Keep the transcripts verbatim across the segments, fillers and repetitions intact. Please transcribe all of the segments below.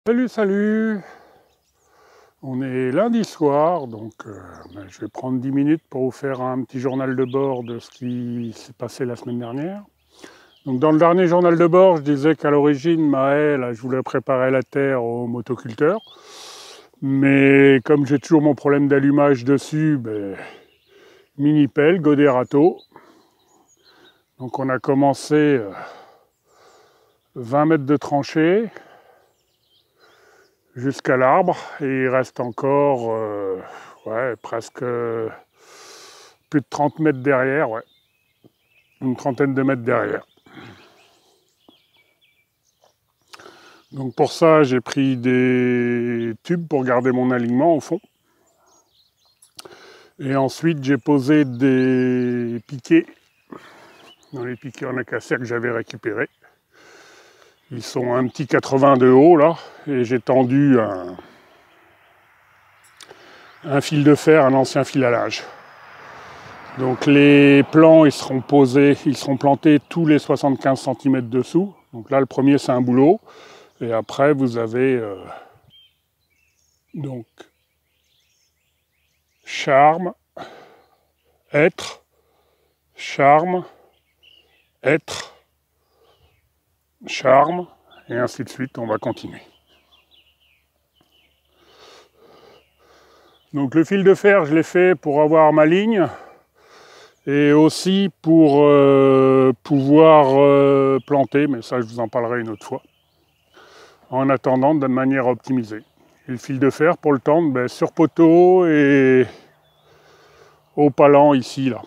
Salut, salut! On est lundi soir, donc euh, ben, je vais prendre dix minutes pour vous faire un petit journal de bord de ce qui s'est passé la semaine dernière. Donc dans le dernier journal de bord, je disais qu'à l'origine, Maël, je voulais préparer la terre aux motoculteurs. Mais comme j'ai toujours mon problème d'allumage dessus, ben, mini-pelle, godet râteau. Donc on a commencé euh, vingt mètres de tranchée jusqu'à l'arbre, et il reste encore euh, ouais, presque euh, plus de trente mètres derrière, ouais. Une trentaine de mètres derrière. Donc pour ça, j'ai pris des tubes pour garder mon alignement au fond. Et ensuite, j'ai posé des piquets dans les piquets en acacia que j'avais récupérés. Ils sont un petit quatre-vingts de haut là, et j'ai tendu un, un fil de fer, un ancien fil à linge. Donc les plants, ils seront posés, ils seront plantés tous les soixante-quinze centimètres dessous. Donc là, le premier, c'est un boulot. Et après, vous avez euh, donc charme, être, charme, être, charme, et ainsi de suite. On va continuer. Donc le fil de fer, je l'ai fait pour avoir ma ligne et aussi pour euh, pouvoir euh, planter, mais ça, je vous en parlerai une autre fois. En attendant, de manière optimisée. Et le fil de fer pour le tendre, ben, sur poteau et au palan ici, là.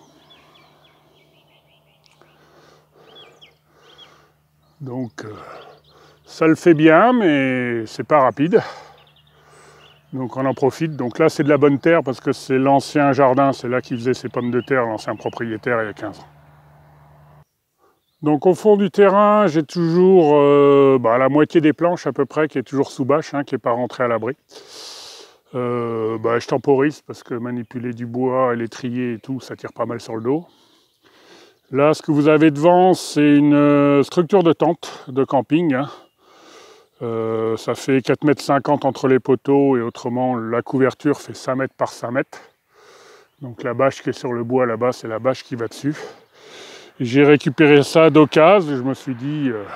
Donc, euh, ça le fait bien, mais c'est pas rapide. Donc on en profite. Donc là, c'est de la bonne terre parce que c'est l'ancien jardin, c'est là qu'il faisait ses pommes de terre, l'ancien propriétaire, il y a quinze ans. Donc au fond du terrain, j'ai toujours euh, bah, la moitié des planches à peu près qui est toujours sous bâche, hein, qui n'est pas rentrée à l'abri. Euh, bah, je temporise parce que manipuler du bois et les trier et tout, ça tire pas mal sur le dos. Là, ce que vous avez devant, c'est une structure de tente de camping. Hein. Euh, ça fait quatre mètres cinquante entre les poteaux et autrement, la couverture fait cinq mètres par cinq mètres. Donc la bâche qui est sur le bois là-bas, c'est la bâche qui va dessus. J'ai récupéré ça d'occasion, je me suis dit, euh,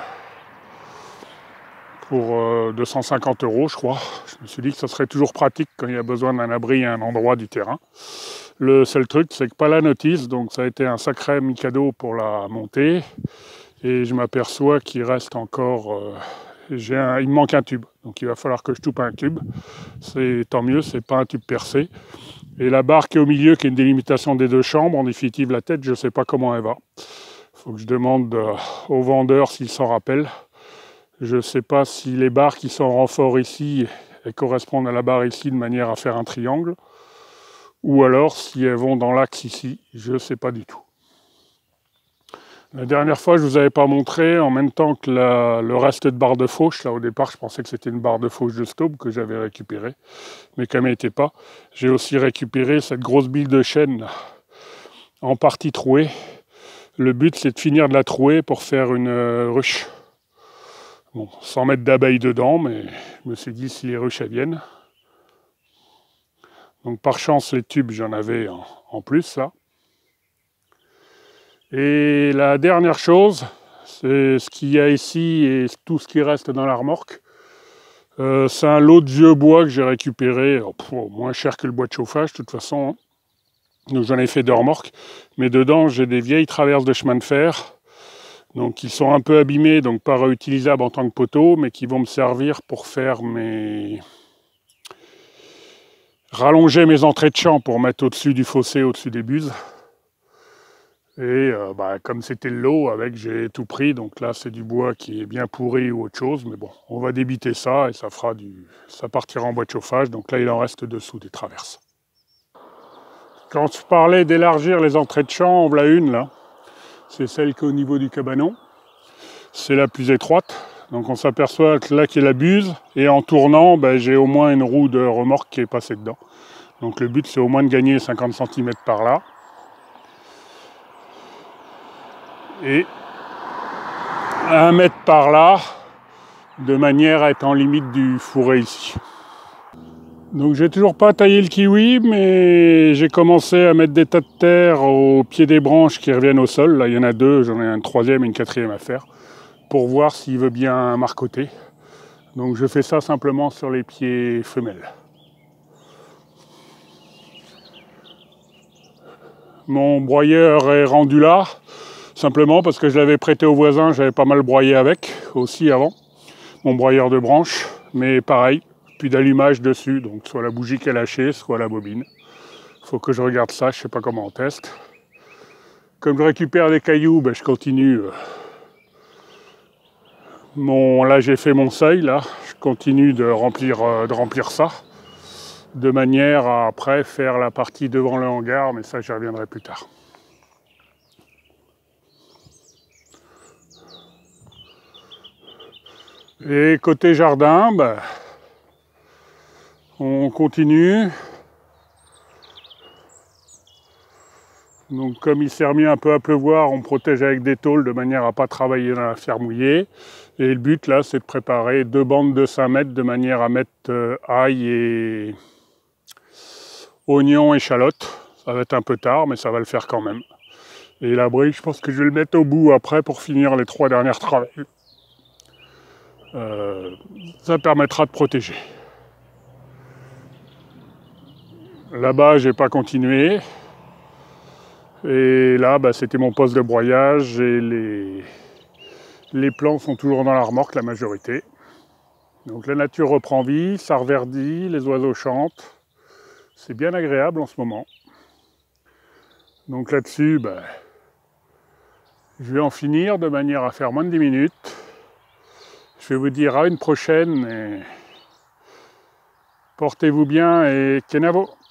pour euh, deux cent cinquante euros, je crois. Je me suis dit que ça serait toujours pratique quand il y a besoin d'un abri à un endroit du terrain. Le seul truc, c'est que pas la notice, donc ça a été un sacré mi-cadeau pour la montée. Et je m'aperçois qu'il reste encore... Euh, j'ai un, il me manque un tube, donc il va falloir que je toupe un tube. C'est tant mieux, c'est pas un tube percé. Et la barre qui est au milieu, qui est une délimitation des deux chambres, en définitive la tête, je ne sais pas comment elle va. Il faut que je demande euh, au vendeur s'il s'en rappelle. Je ne sais pas si les barres qui sont en renfort ici elles correspondent à la barre ici de manière à faire un triangle, ou alors si elles vont dans l'axe ici, je ne sais pas du tout. La dernière fois, je ne vous avais pas montré, en même temps que la, le reste de barre de fauche, là au départ, je pensais que c'était une barre de fauche de Staub que j'avais récupérée, mais comme elle n'était pas, j'ai aussi récupéré cette grosse bille de chêne là, en partie trouée. Le but, c'est de finir de la trouer pour faire une euh, ruche. Bon, sans mettre d'abeilles dedans, mais je me suis dit si les ruches elles viennent. Donc par chance, les tubes, j'en avais en, en plus là. Et la dernière chose, c'est ce qu'il y a ici et tout ce qui reste dans la remorque. Euh, c'est un lot de vieux bois que j'ai récupéré, oh, moins cher que le bois de chauffage de toute façon. Hein. Donc j'en ai fait deux remorques, mais dedans j'ai des vieilles traverses de chemin de fer. Donc ils sont un peu abîmés, donc pas réutilisables en tant que poteaux, mais qui vont me servir pour faire mes... rallonger mes entrées de champ pour mettre au-dessus du fossé, au-dessus des buses. Et euh, bah, comme c'était le lot, avec j'ai tout pris, donc là c'est du bois qui est bien pourri ou autre chose, mais bon, on va débiter ça et ça fera du, ça partira en bois de chauffage, donc là il en reste dessous des traverses. Quand je parlais d'élargir les entrées de champ, on voilà une là, c'est celle qui est au niveau du cabanon, c'est la plus étroite, donc on s'aperçoit que là qui est la buse, et en tournant, bah, j'ai au moins une roue de remorque qui est passée dedans. Donc le but c'est au moins de gagner cinquante centimètres par là. Et un mètre par là, de manière à être en limite du fourré ici. Donc j'ai toujours pas taillé le kiwi, mais j'ai commencé à mettre des tas de terre au pied des branches qui reviennent au sol. Là il y en a deux, j'en ai un troisième et une quatrième à faire, pour voir s'il veut bien marcoter. Donc je fais ça simplement sur les pieds femelles. Mon broyeur est rendu là, simplement parce que je l'avais prêté au voisin, j'avais pas mal broyé avec aussi avant. Mon broyeur de branche, mais pareil, plus d'allumage dessus, donc soit la bougie qui est lâchée, soit la bobine. Faut que je regarde ça, je sais pas comment on teste. Comme je récupère des cailloux, ben je continue. Mon, là j'ai fait mon seuil, là, je continue de remplir, de remplir ça, de manière à après faire la partie devant le hangar, mais ça j'y reviendrai plus tard. Et côté jardin, ben, on continue. Donc comme il s'est remis un peu à pleuvoir, on protège avec des tôles de manière à ne pas travailler dans la pierre mouillée. Et le but là, c'est de préparer deux bandes de cinq mètres de manière à mettre euh, ail et oignons, échalotes. Ça va être un peu tard, mais ça va le faire quand même. Et l'abri, je pense que je vais le mettre au bout après pour finir les trois dernières travaux. Euh, ça permettra de protéger. Là-bas, j'ai pas continué. Et là, bah, c'était mon poste de broyage et les, les plants sont toujours dans la remorque, la majorité. Donc la nature reprend vie, ça reverdit, les oiseaux chantent. C'est bien agréable en ce moment. Donc là-dessus, bah, je vais en finir de manière à faire moins de dix minutes. Je vais vous dire à une prochaine et portez-vous bien et kenavo.